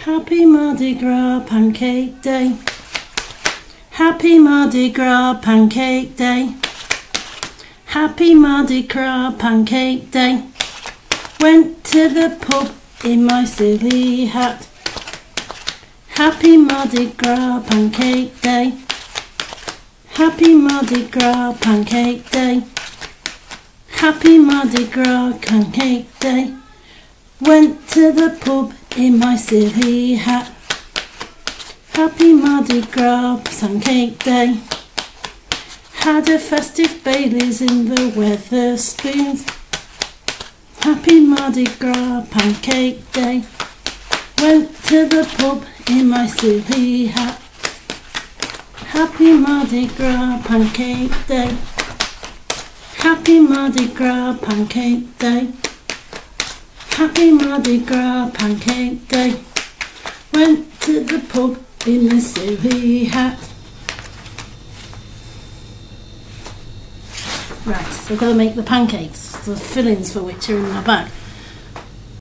Happy Mardi Gras Pancake Day. Happy Mardi Gras Pancake Day. Happy Mardi Gras Pancake Day. Went to the pub in my silly hat. Happy Mardi Gras Pancake Day. Happy Mardi Gras Pancake Day. Happy Mardi Gras Pancake Day. Went to the pub in my silly hat. Happy Mardi Gras Pancake Day. Had a festive Baileys in the Weatherspoons. Happy Mardi Gras Pancake Day. Went to the pub in my silly hat. Happy Mardi Gras Pancake Day. Happy Mardi Gras Pancake Day. Happy Mardi Gras Pancake Day. Went to the pub in my silly hat. Right, so I've got to make the pancakes, the fillings for which are in my bag.